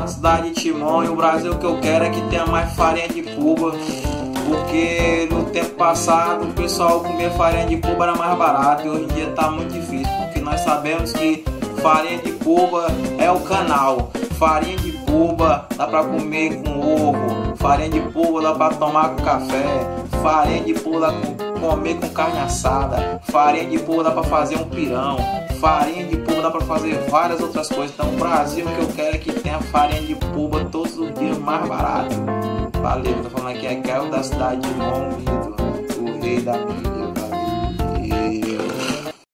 na cidade de Timon, e o Brasil que eu quero é que tenha mais farinha de Cuba, porque no tempo passado o pessoal comia farinha de Cuba era mais barato e hoje em dia tá muito difícil, porque nós sabemos que farinha de Cuba é o canal. Farinha de Cuba dá pra comer com ovo, farinha de Cuba dá pra tomar com café, farinha de Cuba dá pra comer com carne assada, farinha de Cuba dá pra fazer um pirão, farinha de Cuba dá pra fazer várias outras coisas. Então o Brasil que eu quero é que tenha farinha de Cuba todos os dias mais barato. Valeu, tô falando aqui é Caio da cidade de Momido, o rei da mídia.